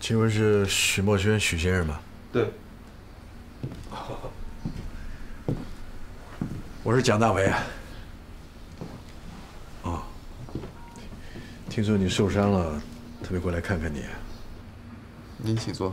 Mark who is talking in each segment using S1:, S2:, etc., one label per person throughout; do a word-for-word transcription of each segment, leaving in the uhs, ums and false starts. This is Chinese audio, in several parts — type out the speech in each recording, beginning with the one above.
S1: 请问是许墨轩许先生吗？
S2: 对。
S1: 我是蒋大为啊。哦，听说你受伤了，特别过来看看你。
S2: 您请坐。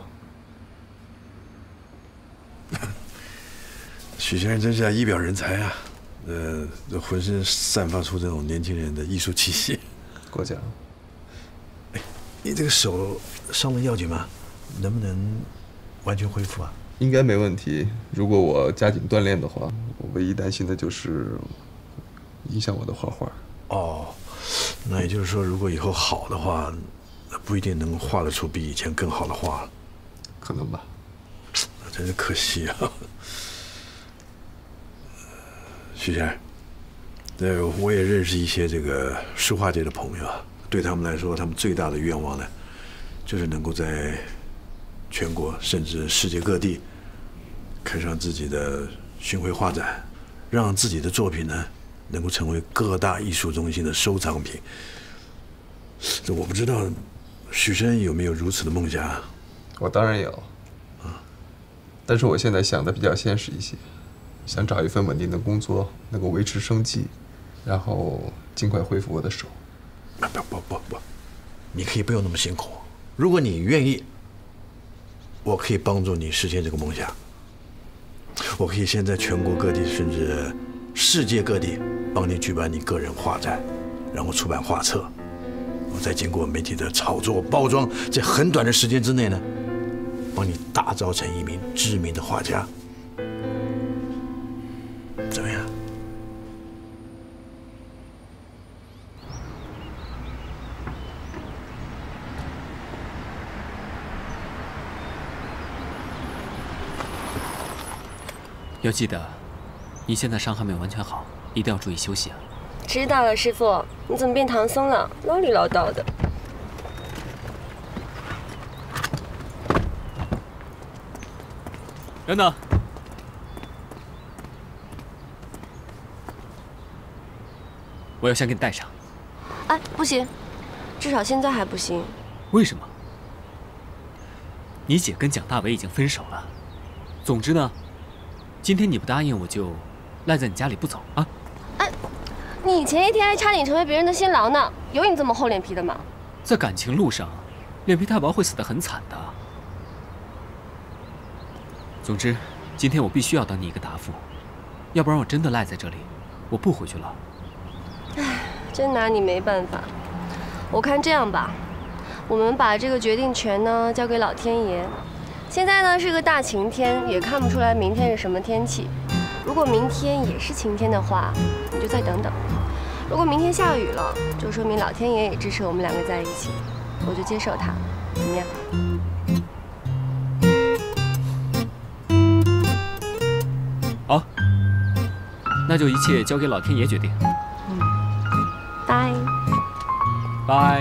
S1: 许先生真是一表人才啊！呃，这浑身散发出这种年轻人的艺术气息。
S2: 过奖。
S1: 哎，你这个手伤得要紧吗？能不能完全恢复啊？
S2: 应该没问题。如果我加紧锻炼的话，我唯一担心的就是影响我的画画。
S1: 哦，那也就是说，如果以后好的话，不一定能画得出比以前更好的画了。
S2: 可能吧。
S1: 那真是可惜啊。许先生，呃，我也认识一些这个书画界的朋友啊，对他们来说，他们最大的愿望呢，就是能够在全国甚至世界各地开上自己的巡回画展，让自己的作品呢能够成为各大艺术中心的收藏品。这我不知道许生有没有如此的梦想？
S2: 我当然有啊，但是我现在想的比较现实一些，想找一份稳定的工作，能够维持生计，然后尽快恢复我的手。
S1: 不不不不，你可以不用那么辛苦。如果你愿意，我可以帮助你实现这个梦想。我可以先在全国各地甚至世界各地帮你举办你个人画展，然后出版画册。我再经过媒体的炒作包装，在很短的时间之内呢，帮你打造成一名知名的画家。怎么样？
S3: 要记得，你现在伤还没有完全好，一定要注意休息啊。
S4: 知道了，师傅。你怎么变唐僧了？唠里唠叨的。
S3: 等等，我要先给你带上。
S4: 哎，不行，至少现在还不行。
S3: 为什么？你姐跟蒋大为已经分手了。总之呢，今天你不答应，我就赖在你家里不走啊。
S4: 哎，你前一天还差点成为别人的新郎呢，有你这么厚脸皮的吗？
S3: 在感情路上，脸皮太薄会死得很惨的。总之，今天我必须要等你一个答复，要不然我真的赖在这里，我不回去了。
S4: 唉，真拿你没办法。我看这样吧，我们把这个决定权呢交给老天爷。现在呢是个大晴天，也看不出来明天是什么天气。如果明天也是晴天的话，你就再等等；如果明天下雨了，就说明老天爷也支持我们两个在一起，我就接受它，怎么样？
S3: 好，那就一切交给老天爷决定。
S4: 嗯，拜
S3: 拜。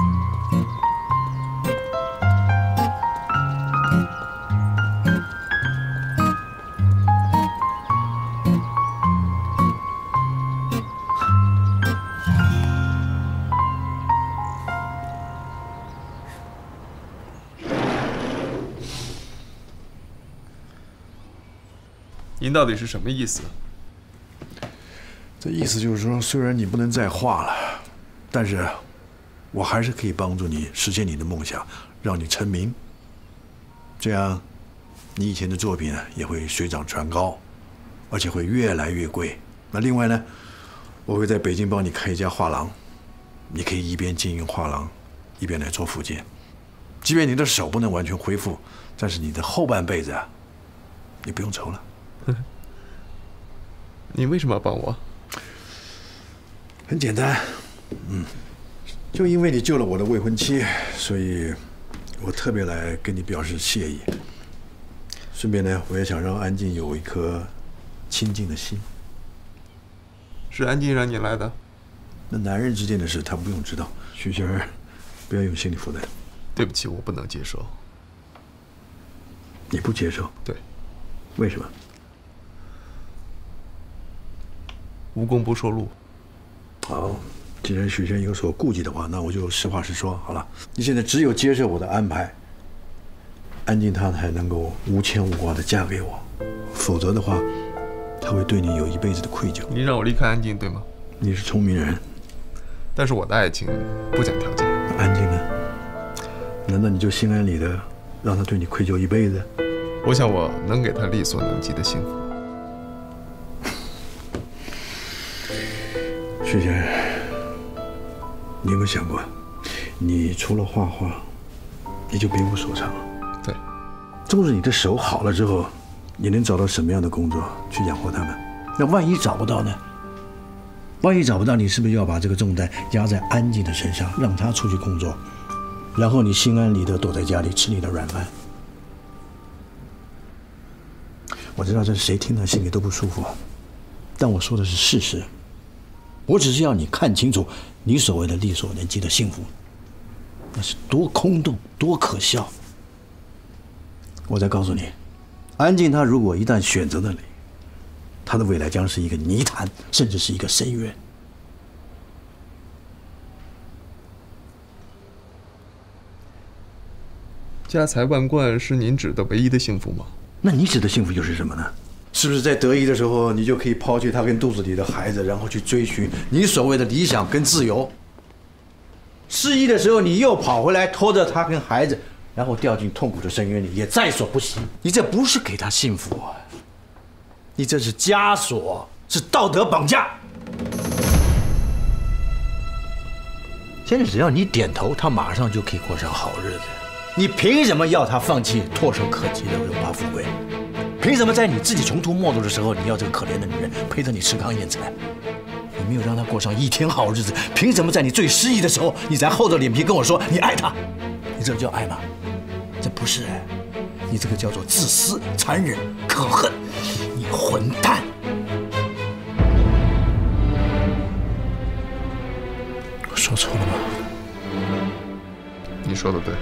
S2: 您到底是什么意思？
S1: 这意思就是说，虽然你不能再画了，但是我还是可以帮助你实现你的梦想，让你成名。这样，你以前的作品也会水涨船高，而且会越来越贵。那另外呢，我会在北京帮你开一家画廊，你可以一边经营画廊，一边来做复健。即便你的手不能完全恢复，但是你的后半辈子啊，你不用愁了。
S2: 你为什么要帮我？
S1: 很简单，嗯，就因为你救了我的未婚妻，所以我特别来跟你表示谢意。顺便呢，我也想让安静有一颗清净的心。
S2: 是安静让你来的？
S1: 那男人之间的事，他不用知道。许仙儿，不要有心理负担。
S2: 对不起，我不能接受。
S1: 你不接受？
S2: 对。
S1: 为什么？
S2: 无功不受禄。
S1: 好，既然许仙有所顾忌的话，那我就实话实说好了。你现在只有接受我的安排， 安静她才能够无牵无挂的嫁给我，否则的话，她会对你有一辈子的愧疚。
S2: 您让我离开安静，对吗？
S1: 你是聪明人，
S2: 但是我的爱情不讲条件。
S1: 安静呢？难道你就心安理得让她对你愧疚一辈子？
S2: 我想我能给她力所能及的幸福。
S1: 徐先生，你有没有想过，你除了画画，你就别无所长。
S2: 对，
S1: 纵使你的手好了之后，你能找到什么样的工作去养活他们？那万一找不到呢？万一找不到，你是不是要把这个重担压在安静的身上，让他出去工作，然后你心安理得躲在家里吃你的软饭？我知道这谁听了心里都不舒服，但我说的是事实。我只是要你看清楚，你所谓的力所能及的幸福，那是多空洞、多可笑。我再告诉你，安静她如果一旦选择了你，她的未来将是一个泥潭，甚至是一个深渊。
S2: 家财万贯是您指的唯一的幸福吗？
S1: 那你指的幸福又是什么呢？是不是在得意的时候，你就可以抛弃他跟肚子里的孩子，然后去追寻你所谓的理想跟自由？失意的时候，你又跑回来拖着他跟孩子，然后掉进痛苦的深渊里，也在所不惜。你这不是给他幸福啊，你这是枷锁，是道德绑架。现在只要你点头，他马上就可以过上好日子。你凭什么要他放弃唾手可及的荣华富贵？凭什么在你自己穷途末路的时候，你要这个可怜的女人陪着你吃糠咽菜？你没有让她过上一天好日子，凭什么在你最失意的时候，你才厚着脸皮跟我说你爱她？你这叫爱吗？这不是爱，你这个叫做自私、残忍、可恨，你混蛋！我说错了吗？
S2: 你说的对。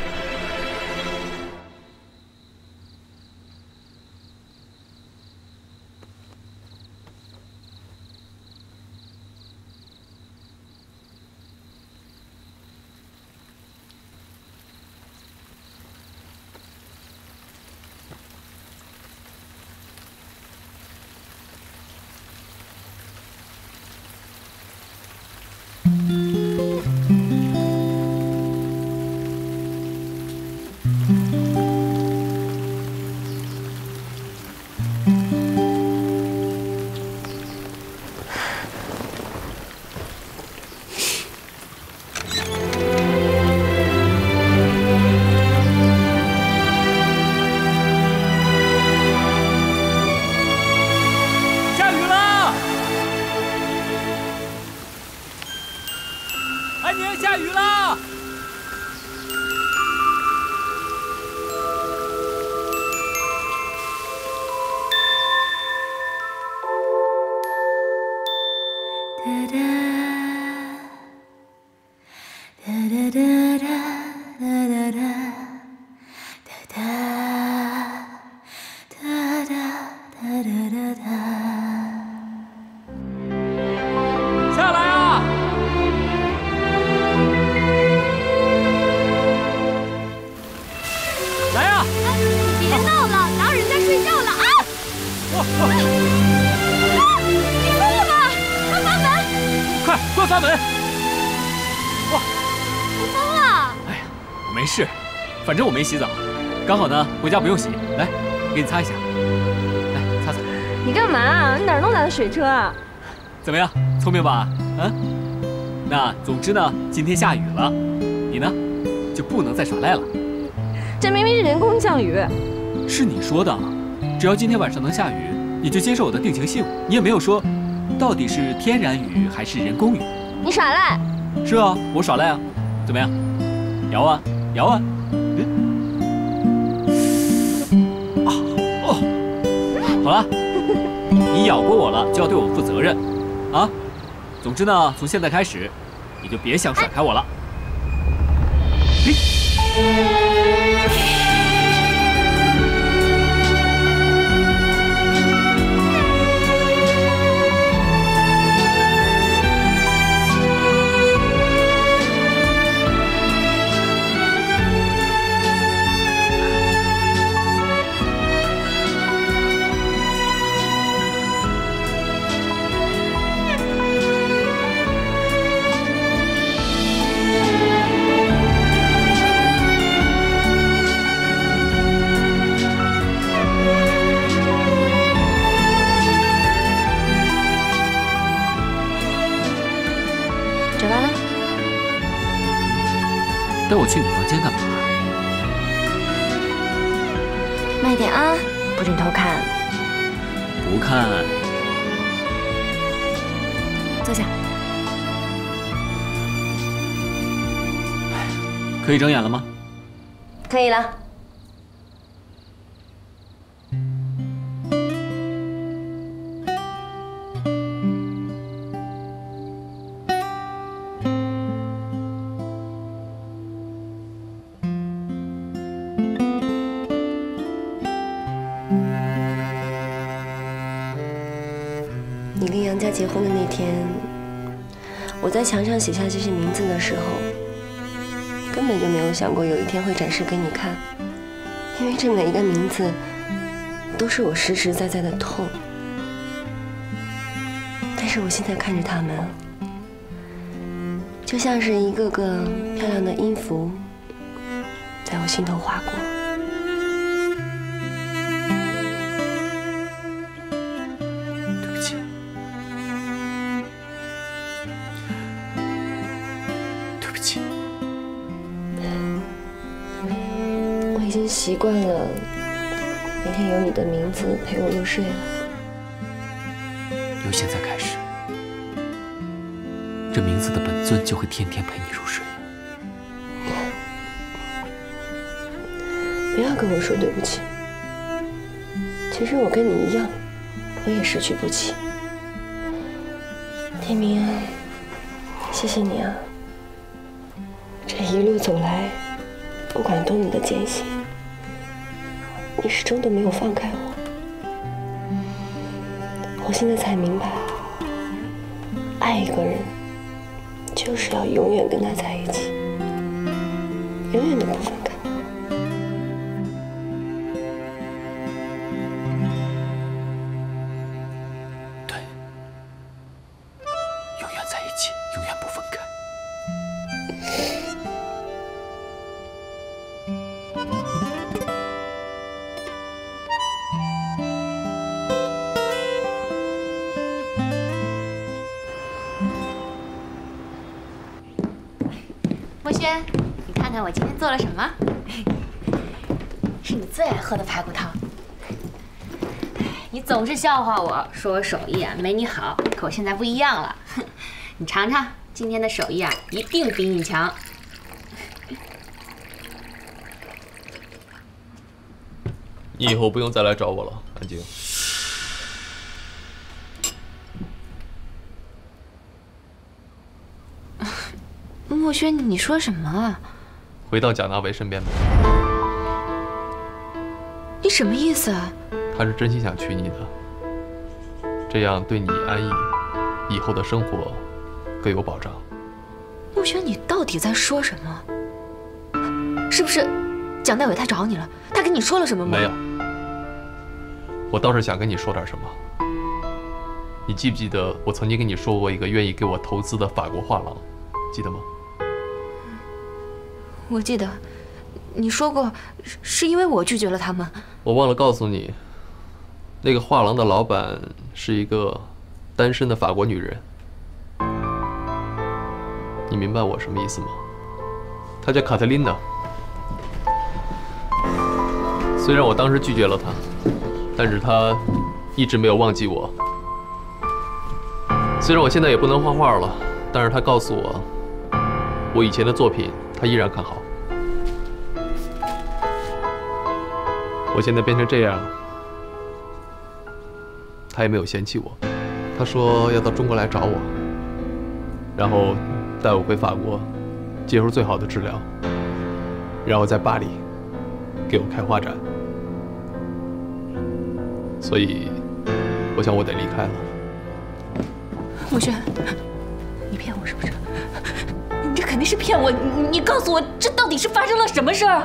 S3: 反正我没洗澡，刚好呢，回家不用洗。来，给你擦一下。来，擦擦。
S4: 你干嘛啊？你哪儿弄来的水车啊？
S3: 怎么样，聪明吧？嗯。那总之呢，今天下雨了，你呢就不能再耍赖了。
S4: 这明明是人工降雨。
S3: 是你说的，只要今天晚上能下雨，你就接受我的定情信物。你也没有说，到底是天然雨还是人工雨。
S4: 你耍赖。
S3: 是啊，我耍赖啊。怎么样？摇啊，摇啊。好了，你咬过我了，就要对我负责任，啊！总之呢，从现在开始，你就别想甩开我了。嘿。 带我去你房间干嘛？
S4: 慢点啊，不准偷看。
S3: 不看。
S4: 坐下。
S3: 可以睁眼了吗？
S4: 可以了。你跟杨家结婚的那天，我在墙上写下这些名字的时候，根本就没有想过有一天会展示给你看，因为这每一个名字都是我实实在在的痛。但是我现在看着他们，就像是一个个漂亮的音符，在我心头划过。
S3: 对不起。对不起。
S4: 我已经习惯了每天有你的名字陪我入睡了。
S3: 由现在开始，这名字的本尊就会天天陪你入睡。
S4: 不要跟我说对不起。其实我跟你一样，我也失去不起。天明啊，谢谢你啊！这一路走来，不管多么的艰辛，你始终都没有放开我。我现在才明白，爱一个人，就是要永远跟他在一起，永远都不分开。
S3: 对，永远在一起，永远不分开。
S5: 墨轩，你看看我今天做了什么？是你最爱喝的排骨汤。你总是笑话我，说我手艺啊没你好，可我现在不一样了。你尝尝，今天的手艺啊一定比你强。
S2: 你以后不用再来找我了，安静。
S5: 墨轩，你说什么啊？
S2: 回到蒋大为身边吧。
S5: 你什么意思啊？
S2: 他是真心想娶你的，这样对你安逸，以后的生活更有保障。
S5: 墨轩，你到底在说什么？是不是蒋大伟他找你了？他跟你说了什么吗？
S2: 没有。我倒是想跟你说点什么。你记不记得我曾经跟你说过一个愿意给我投资的法国画廊，记得吗？
S5: 我记得，你说过是因为我拒绝了他们。
S2: 我忘了告诉你，那个画廊的老板是一个单身的法国女人。你明白我什么意思吗？她叫卡特琳娜。虽然我当时拒绝了她，但是她一直没有忘记我。虽然我现在也不能画画了，但是她告诉我，我以前的作品她依然看好。我现在变成这样，她也没有嫌弃我。她说要到中国来找我，然后带我回法国，接受最好的治疗，然后在巴黎给我开画展。所以，我想我得离开了。
S5: 墨轩，你骗我是不是？你这肯定是骗我！你你告诉我，这到底是发生了什么事儿？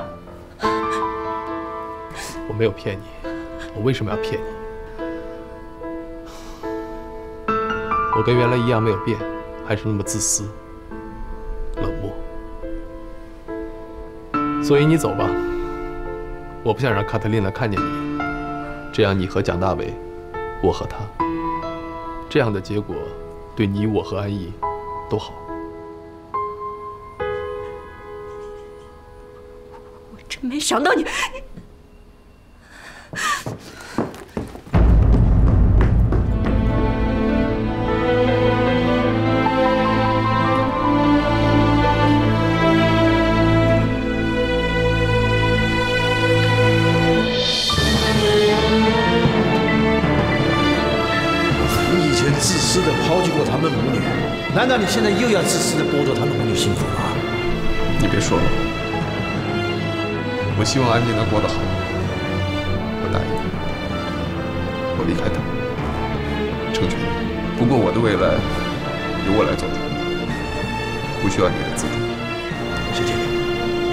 S2: 我没有骗你，我为什么要骗你？我跟原来一样没有变，还是那么自私、冷漠。所以你走吧，我不想让卡特琳娜看见你，这样你和蒋大为，我和他，这样的结果对你我和安逸都好。
S5: 没想到你你。
S1: 自私的抛弃过他们母女，难道你现在又要自私的剥夺他们母女幸福吗？
S2: 你别说了，我希望安静能过得好。我答应你，我离开他，成全你。不过我的未来由我来做主，不需要你的资助。
S1: 谢谢你。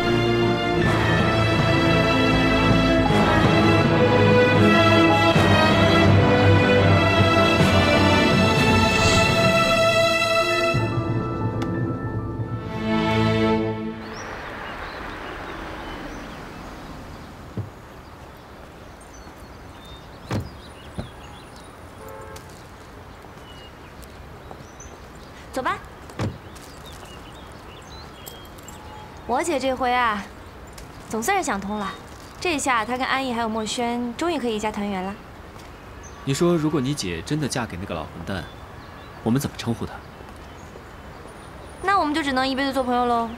S4: 走吧，我姐这回啊，总算是想通了。这下她跟安逸还有墨轩，终于可以一家团圆了。
S3: 你说，如果你姐真的嫁给那个老混蛋，我们怎么称呼她？
S4: 那我们就只能一辈子做朋友喽。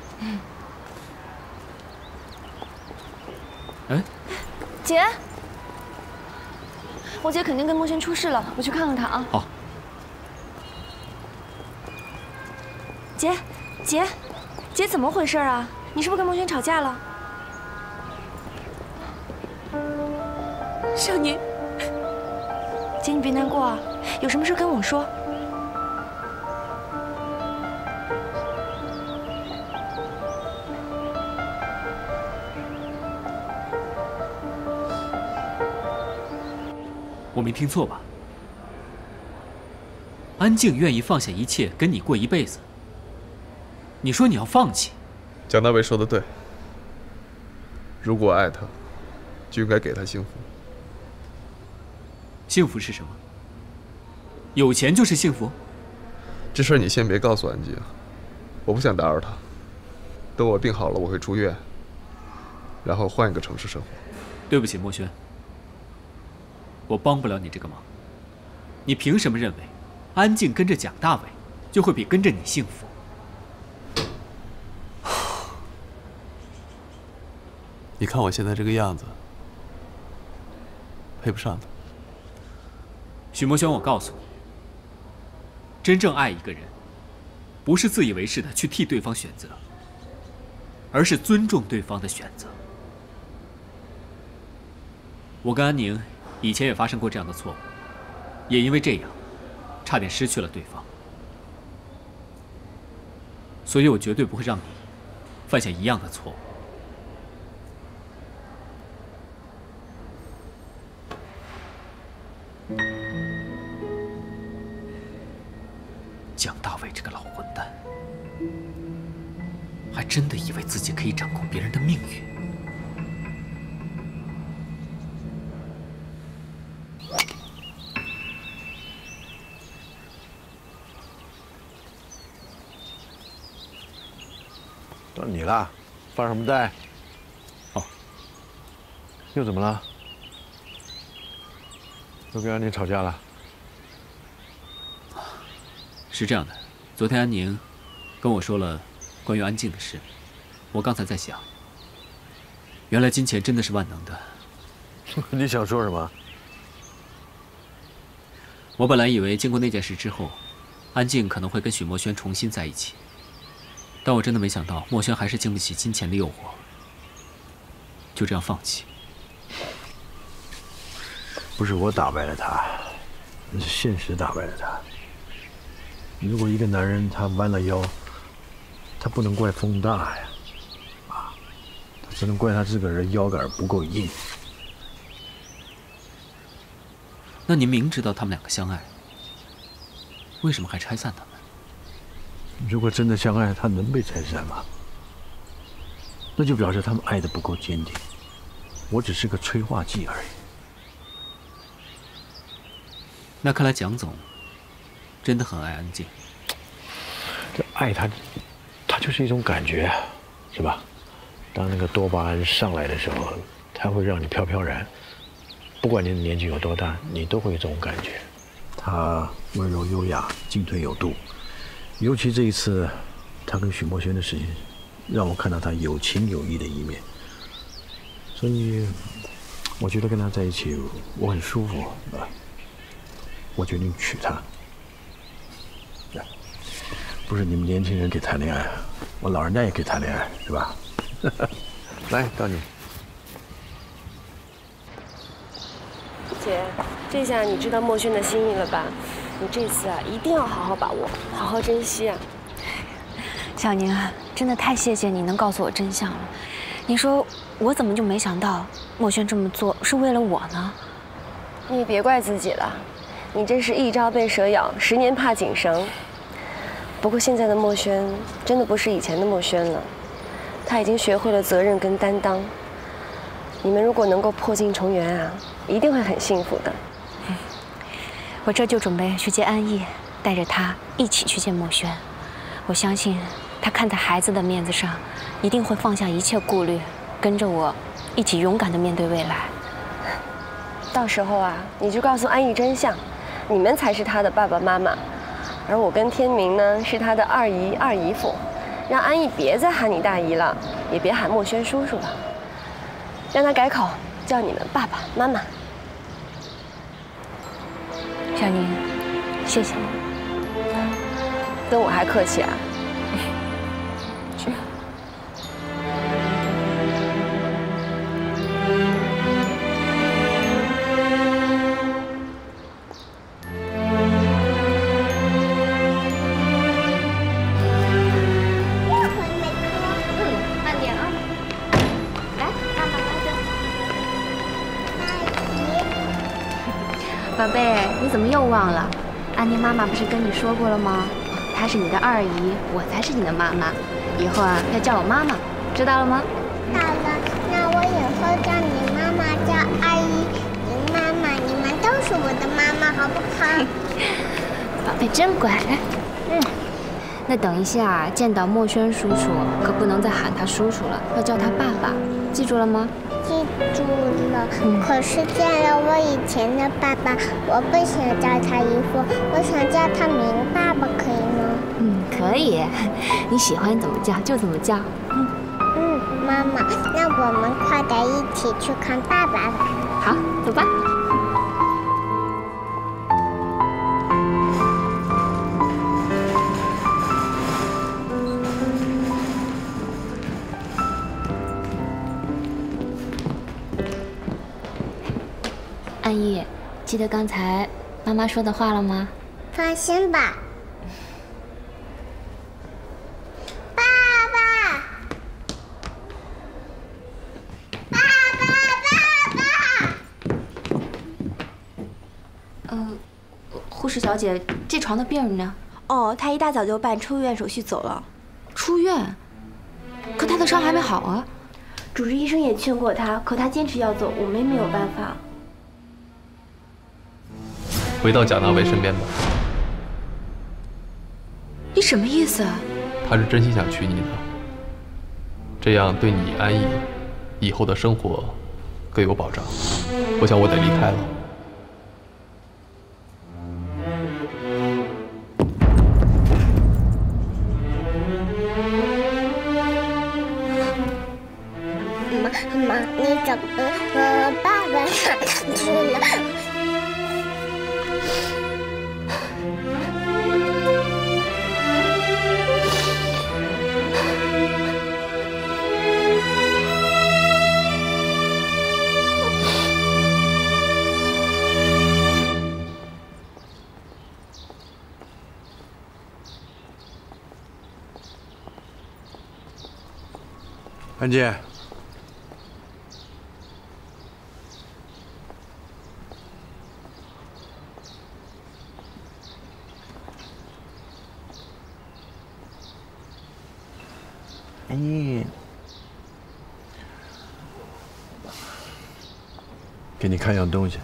S3: 哎，
S4: 姐，我姐肯定跟墨轩出事了，我去看看她啊。
S3: 好。
S4: 姐，姐，姐，怎么回事啊？你是不是跟墨轩吵架了？
S5: 少年，
S4: 姐，你别难过啊，有什么事跟我说。
S3: 我没听错吧？安静愿意放下一切跟你过一辈子。 你说你要放弃，
S2: 蒋大为说的对。如果爱他，就应该给他幸福。
S3: 幸福是什么？有钱就是幸福？
S2: 这事儿你先别告诉安静，我不想打扰他。等我病好了，我会出院，然后换一个城市生活。
S3: 对不起，墨轩，我帮不了你这个忙。你凭什么认为安静跟着蒋大为就会比跟着你幸福？
S2: 你看我现在这个样子，配不上他。
S3: 许墨轩，我告诉你，真正爱一个人，不是自以为是的去替对方选择，而是尊重对方的选择。我跟安宁以前也发生过这样的错误，也因为这样，差点失去了对方。所以我绝对不会让你犯下一样的错误。 蒋大为这个老混蛋，还真的以为自己可以掌控别人的命运。
S1: 到你了，放什么贷？
S3: 哦，
S1: 又怎么了？又跟安宁吵架了？
S3: 是这样的，昨天安宁跟我说了关于安静的事，我刚才在想，原来金钱真的是万能的。
S1: 你想说什么？
S3: 我本来以为经过那件事之后，安静可能会跟许墨轩重新在一起，但我真的没想到墨轩还是经不起金钱的诱惑，就这样放弃。
S1: 不是我打败了他，那是现实打败了他。 如果一个男人他弯了腰，他不能怪风大呀，啊，他只能怪他自个儿的腰杆不够硬。
S3: 那您明知道他们两个相爱，为什么还拆散他们？
S1: 如果真的相爱，他能被拆散吗？那就表示他们爱得不够坚定。我只是个催化剂而已。
S3: 那看来蒋总。 真的很爱安静，
S1: 这爱他，他就是一种感觉，是吧？ 当那个多巴胺上来的时候，它会让你飘飘然，不管你的年纪有多大，你都会有这种感觉。他温柔优雅，进退有度，尤其这一次，他跟许墨轩的事情，让我看到他有情有义的一面。所以，我觉得跟他在一起，我很舒服啊。我决定娶她。不是你们年轻人可以谈恋爱，我老人家也可以谈恋爱，是吧？来，到你。
S4: 姐，这下你知道墨轩的心意了吧？你这次啊，一定要好好把握，好好珍惜啊！
S5: 小宁啊，真的太谢谢你能告诉我真相了。你说我怎么就没想到墨轩这么做是为了我呢？
S4: 你也别怪自己了，你这是一朝被蛇咬，十年怕井绳。不过现在的墨轩真的不是以前的墨轩了，他已经学会了责任跟担当。你们如果能够破镜重圆啊，一定会很幸福的。
S5: 嗯，我这就准备去接安逸，带着他一起去见墨轩。我相信他看在孩子的面子上，一定会放下一切顾虑，跟着我一起勇敢地面对未来。
S4: 到时候啊，你就告诉安逸真相，你们才是他的爸爸妈妈。而我跟天明呢，是他的二姨、二姨夫，让安逸别再喊你大姨了，也别喊墨轩叔叔了，让他改口叫你们爸爸妈妈。
S5: 小宁，谢谢你，
S4: 跟我还客气啊？
S5: 是。宝贝，你怎么又忘了？安妮妈妈不是跟你说过了吗？她是你的二姨，我才是你的妈妈。以后啊，要叫我妈妈，知道了吗？
S6: 好了，那我以后叫你妈妈，叫阿姨、林妈妈，你们都是我的妈妈，好不好？
S5: 宝贝真乖，来，嗯。那等一下见到墨轩叔叔，可不能再喊他叔叔了，要叫他爸爸，记住了吗？
S6: 记住了，嗯、可是见了我以前的爸爸，我不想叫他姨父，我想叫他明爸爸，可以吗？
S5: 嗯，可以，你喜欢怎么叫就怎么叫。嗯
S6: 嗯，妈妈，那我们快点一起去看爸爸吧。
S5: 好，走吧。安逸，记得刚才妈妈说的话了吗？
S6: 放心吧，爸爸，爸爸，爸爸。
S5: 呃，护士小姐，这床的病呢？
S7: 哦，他一大早就办出院手续走了。
S5: 出院？可他的伤还没好啊。
S7: 主治医生也劝过他，可他坚持要走，我们也没有办法。
S2: 回到贾纳维身边吧。
S5: 你什么意思啊？
S2: 他是真心想娶你的，这样对你安逸，以后的生活更有保障。我想我得离开了。
S6: 妈妈，你怎么和爸爸哪去了？
S1: 安姐，你给你看样东西。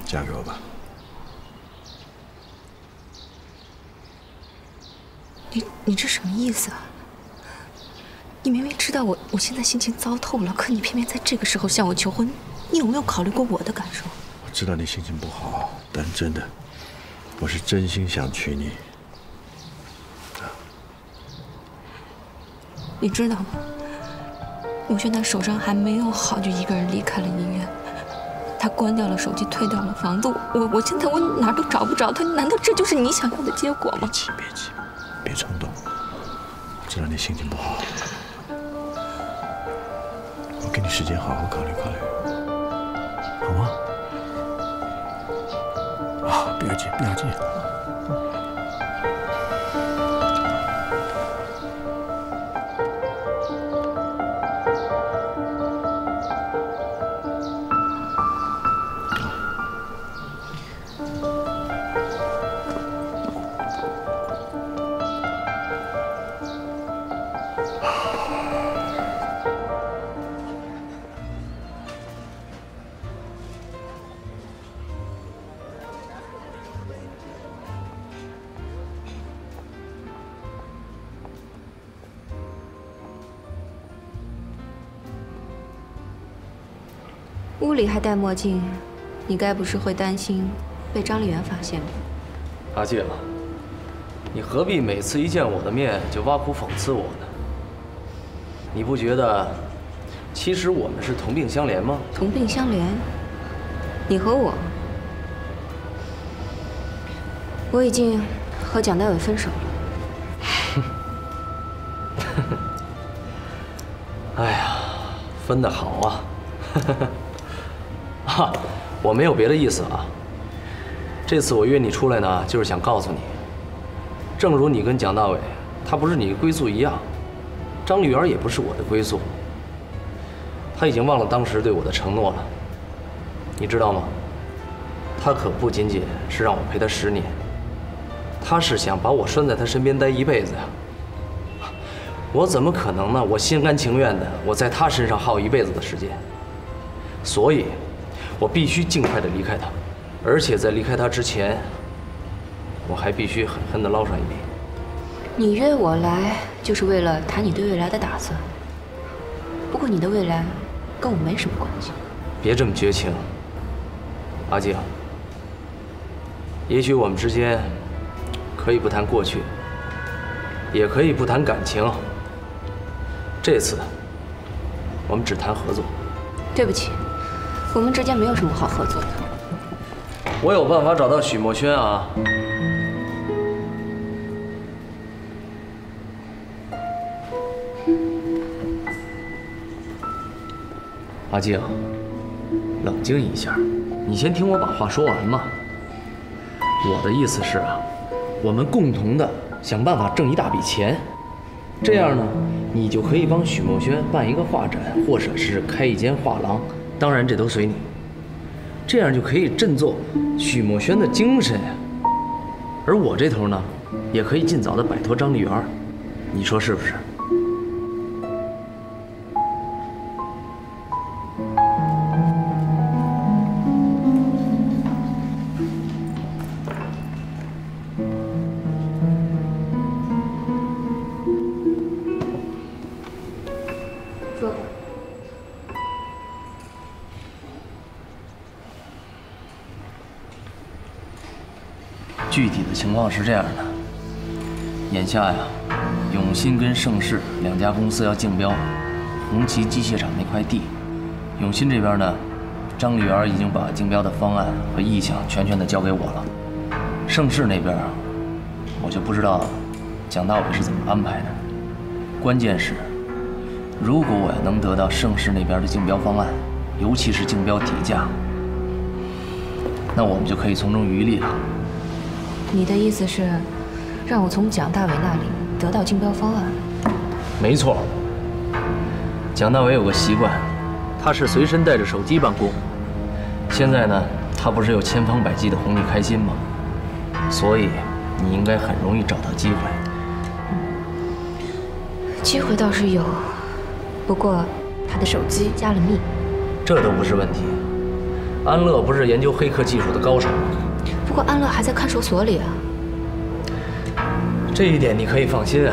S1: 嫁给我吧。
S5: 你你这什么意思啊？你明明知道我我现在心情糟透了，可你偏偏在这个时候向我求婚，你有没有考虑过我的感受？
S1: 我知道你心情不好，但真的，我是真心想娶你。
S5: 你知道吗？我现在手上还没有好，就一个人离开了医院。他关掉了手机，退掉了房子，我我现在我哪儿都找不着他，难道这就是你想要的结果吗？
S1: 别急，别急，别冲动。我知道你心情不好，我给你时间好好考虑考虑，好吗？啊，不要急，不要急。
S5: 屋里还戴墨镜，你该不是会担心被张丽媛发现吧？
S8: 阿静，你何必每次一见我的面就挖苦讽刺我呢？你不觉得，其实我们是同病相怜吗？
S5: 同病相怜，你和我，我已经和蒋大伟分手了。
S8: 哎呀，分得好啊！啊，我没有别的意思啊。这次我约你出来呢，就是想告诉你，正如你跟蒋大伟，他不是你的归宿一样，张丽媛也不是我的归宿。他已经忘了当时对我的承诺了，你知道吗？他可不仅仅是让我陪他十年，他是想把我拴在他身边待一辈子呀。我怎么可能呢？我心甘情愿的，我在他身上耗一辈子的时间。所以，我必须尽快的离开他，而且在离开他之前，我还必须狠狠的捞上一笔。
S5: 你约我来，就是为了谈你对未来的打算。不过你的未来跟我没什么关系。
S8: 别这么绝情，阿静。也许我们之间可以不谈过去，也可以不谈感情。这次，我们只谈合作。
S5: 对不起。我们之间没有什么好合作的。
S8: 我有办法找到许墨轩啊！阿静，冷静一下，你先听我把话说完嘛。我的意思是啊，我们共同的想办法挣一大笔钱，这样呢，你就可以帮许墨轩办一个画展，或者是开一间画廊。当然，这都随你。这样就可以振作许墨轩的精神呀。而我这头呢，也可以尽早的摆脱张丽媛，你说是不是？
S5: 说吧。
S8: 具体的情况是这样的，眼下呀，永新跟盛世两家公司要竞标红旗机械厂那块地。永新这边呢，张丽媛已经把竞标的方案和意向全权的交给我了。盛世那边，我就不知道蒋大伟是怎么安排的。关键是，如果我要能得到盛世那边的竞标方案，尤其是竞标底价，那我们就可以从中渔利了。
S5: 你的意思是，让我从蒋大伟那里得到竞标方案？
S8: 没错。蒋大伟有个习惯，他是随身带着手机办公。现在呢，他不是有千方百计的哄你开心吗？所以你应该很容易找到机会。
S5: 机会倒是有，不过他的手机加了密，
S8: 这都不是问题。 安乐不是研究黑客技术的高手吗？
S5: 不过安乐还在看守所里啊。
S8: 这一点你可以放心啊。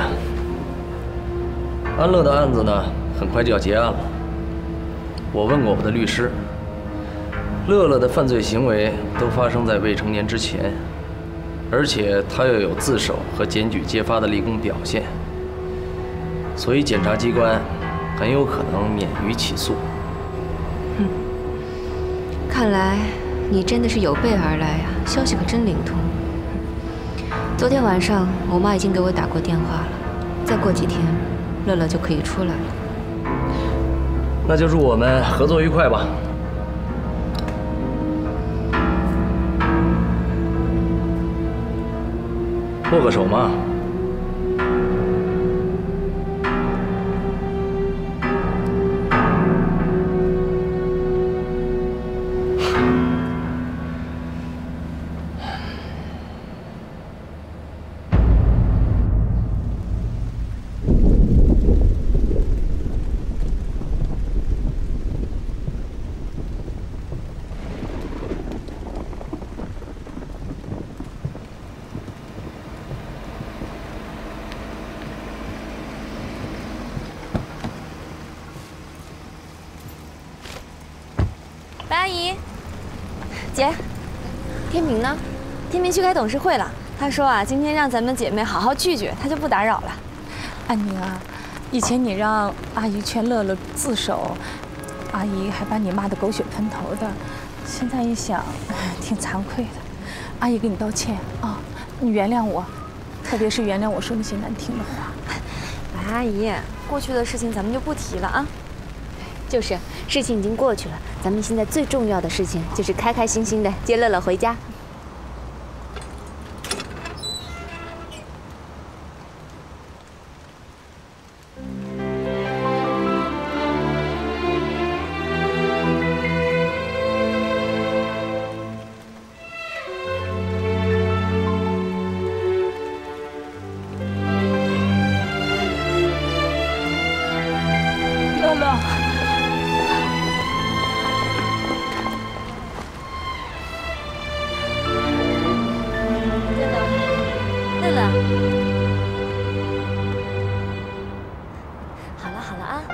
S8: 安乐的案子呢，很快就要结案了。我问过我的律师，乐乐的犯罪行为都发生在未成年之前，而且他又有自首和检举揭发的立功表现，所以检察机关很有可能免于起诉。
S5: 嗯，看来你真的是有备而来呀，消息可真灵通。昨天晚上我妈已经给我打过电话了，再过几天，乐乐就可以出来了。
S8: 那就祝我们合作愉快吧。握个手嘛。
S5: 白阿姨，姐，天明呢？天明去开董事会了。他说啊，今天让咱们姐妹好好聚聚，他就不打扰了。
S9: 安宁啊，以前你让阿姨劝乐乐自首，阿姨还把你骂得狗血喷头的。现在一想，挺惭愧的。阿姨给你道歉啊，你原谅我，特别是原谅我说那些难听的话。
S5: 白阿姨，过去的事情咱们就不提了啊。就是，事情已经过去了，咱们现在最重要的事情就是开开心心的接乐乐回家。
S9: 乐乐。
S5: 乐乐，好了好了啊。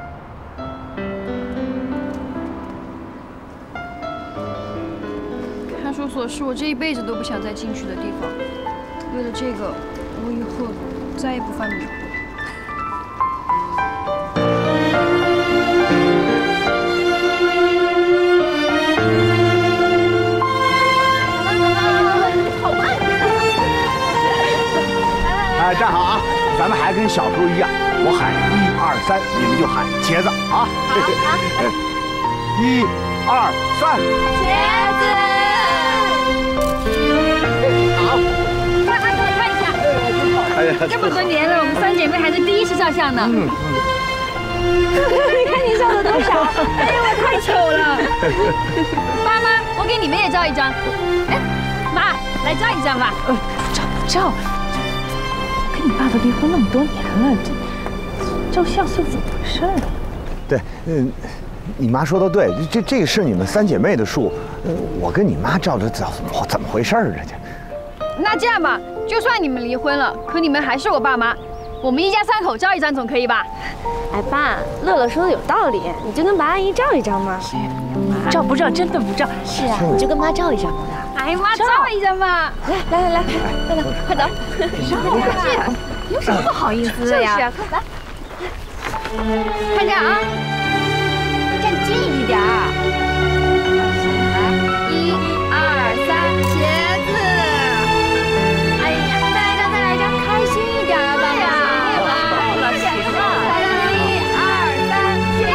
S10: 看守所是我这一辈子都不想再进去的地方，为了这个，我以后再也不犯迷糊。
S11: 哎，站好啊！咱们还跟小时候一样，我喊一二三，你们就喊茄子啊！一、二、三，
S10: 茄子。
S11: 好。
S10: 快快给我看一下！哎呀，这么多年了，我们三姐妹还是第一次照相呢。嗯嗯。你看你笑了多少？哎呀，我太丑了。爸妈，我给你们也照一张。哎，妈，来照一张吧。
S9: 呃，不照不照。你爸都离婚那么多年了，这照相是怎么回事啊？
S11: 对，嗯，你妈说的对，这这是你们三姐妹的树，我跟你妈照着怎么怎么回事啊？这
S10: 那这样吧，就算你们离婚了，可你们还是我爸妈，我们一家三口照一张总可以吧？
S4: 哎，爸，乐乐说的有道理，你就跟白阿姨照一张嘛。
S9: 照不照真的不照？
S4: 是啊，你就跟妈照一张嘛。
S10: 哎妈，照一张吧！
S4: 来来来来，乐乐，快走！
S10: 照，有什么不好意思的呀？就是啊，快来，看这啊，站近一点儿。来，一、二、三，茄子。哎呀，再来一张，再来一张，开心一点啊，爸爸。对了，行了。一、二、三，茄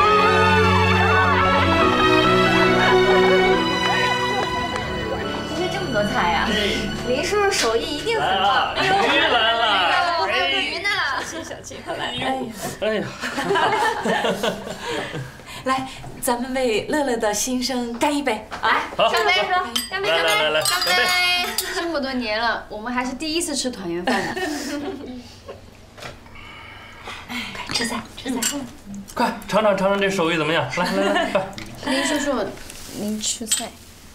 S5: 今天这么多菜呀！林叔叔手艺一定很棒。
S12: 鱼来了，
S5: 鱼呢？小气小气，快来！
S12: 哎呀，
S13: 来，咱们为乐乐的新生干一杯！
S10: 来，
S12: 好，
S10: 干杯！干杯！
S12: 来来来来，干杯！
S10: 这么多年了，我们还是第一次吃团圆饭呢。
S13: 快吃菜，吃菜！
S12: 快尝尝尝尝这手艺怎么样？来来来，快！
S10: 林叔叔，
S7: 您吃菜。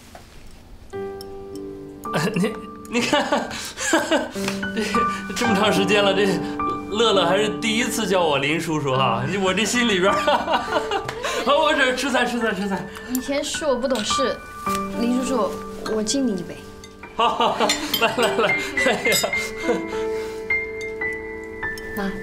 S12: 你你看，这么长时间了，这乐乐还是第一次叫我林叔叔哈，我这心里边，我这吃菜吃菜吃菜。
S7: 以前是我不懂事，林叔叔，我敬你一杯。
S12: 好，好，好，来来来，哎呀，
S7: 妈。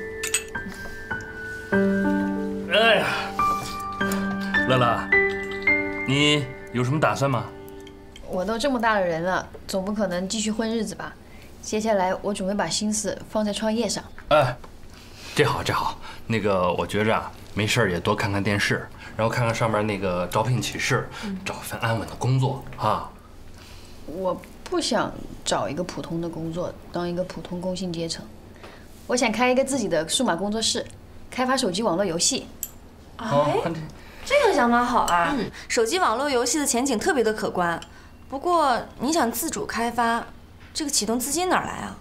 S12: 哎呀，乐乐，你有什么打算吗？
S7: 我都这么大的人了，总不可能继续混日子吧？接下来我准备把心思放在创业上。
S12: 哎，这好这好，那个我觉着啊，没事儿也多看看电视，然后看看上面那个招聘启事，找份安稳的工作啊。
S7: 我不想找一个普通的工作，当一个普通工薪阶层。我想开一个自己的数码工作室，开发手机网络游戏。
S4: 哎，这个想法好啊！嗯，手机网络游戏的前景特别的可观。不过你想自主开发，这个启动资金哪儿来啊？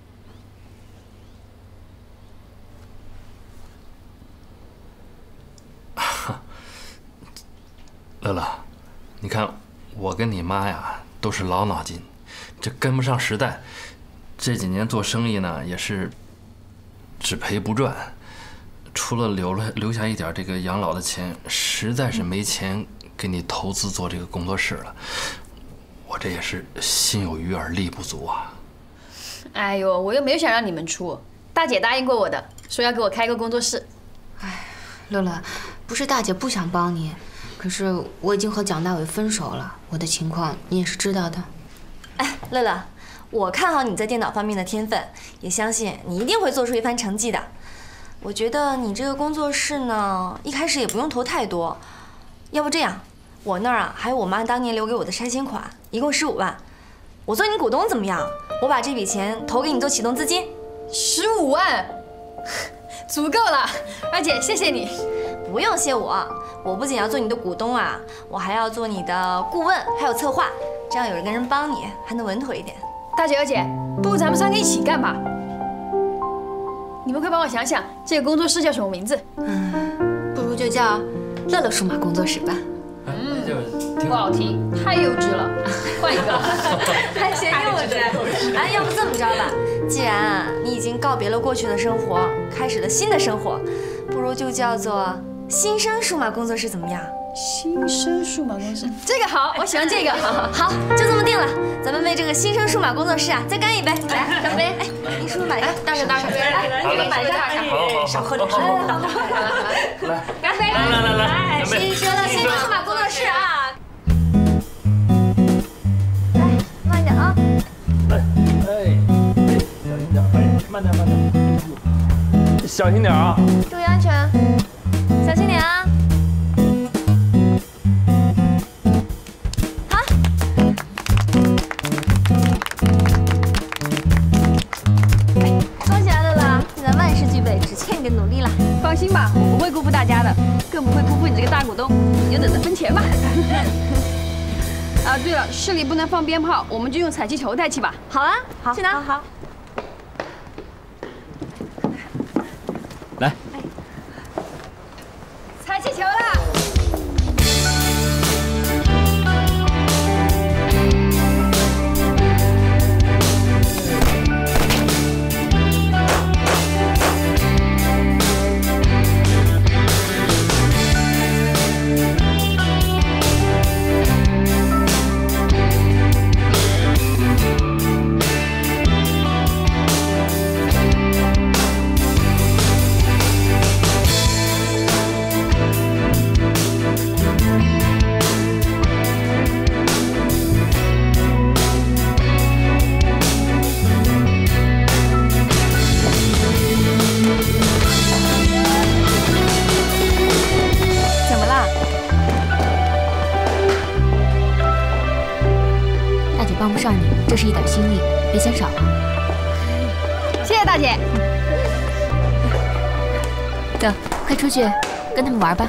S12: 乐乐，你看我跟你妈呀都是老脑筋，这跟不上时代。这几年做生意呢也是只赔不赚，除了留了留下一点这个养老的钱，实在是没钱给你投资做这个工作室了。我这也是心有余而力不足啊。
S7: 哎呦，我又没有想让你们出，大姐答应过我的，说要给我开个工作室。
S5: 哎，乐乐，不是大姐不想帮你，可是我已经和蒋大伟分手了，我的情况你也是知道的。
S4: 哎，乐乐，我看好你在电脑方面的天分，也相信你一定会做出一番成绩的。我觉得你这个工作室呢，一开始也不用投太多，要不这样，我那儿啊还有我妈当年留给我的拆迁款，一共十五万，我做你股东怎么样？我把这笔钱投给你做启动资金，
S7: 十五万，足够了。二姐，谢谢你。
S4: 不用谢我，我不仅要做你的股东啊，我还要做你的顾问，还有策划，这样有人跟人帮你，还能稳妥一点。
S7: 大姐，二姐，不如咱们三个一起干吧？你们快帮我想想，这个工作室叫什么名字？
S5: 嗯，不如就叫乐乐数码工作室吧。
S12: 嗯，
S7: 不好听，太幼稚了，换一个。
S4: 还嫌幼稚？哎，要不这么着吧，既然啊你已经告别了过去的生活，开始了新的生活，不如就叫做新生数码工作室怎么样？
S7: 新生数码工作室，这个好，我喜欢这个。
S4: 好，好，就这么定了。咱们为这个新生数码工作室啊，再干一杯！来，干杯！哎，林叔叔买一个，大哥大哥，来，你买一个，
S12: 好，
S4: 少喝点，少喝点。来，干杯！
S12: 来来来来，
S4: 新生的新生数码工作室啊！来，慢点啊！
S12: 来，哎，小心点，哎，慢点慢点，小心点啊！
S4: 注意安全，小心点啊！努力了，
S7: 放心吧，我不会辜负大家的，更不会辜负你这个大股东，你就等着分钱吧。啊，对了，室里不能放鞭炮，我们就用彩气球代替吧。
S4: 好啊，
S7: 好，
S4: 去拿。
S7: 好，好。
S3: 来，
S7: 彩气球啦！
S5: 帮不上你，这是一点心意，别嫌少啊。
S7: 谢谢大姐。
S5: 走，快出去跟他们玩吧。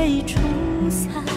S14: 被冲散。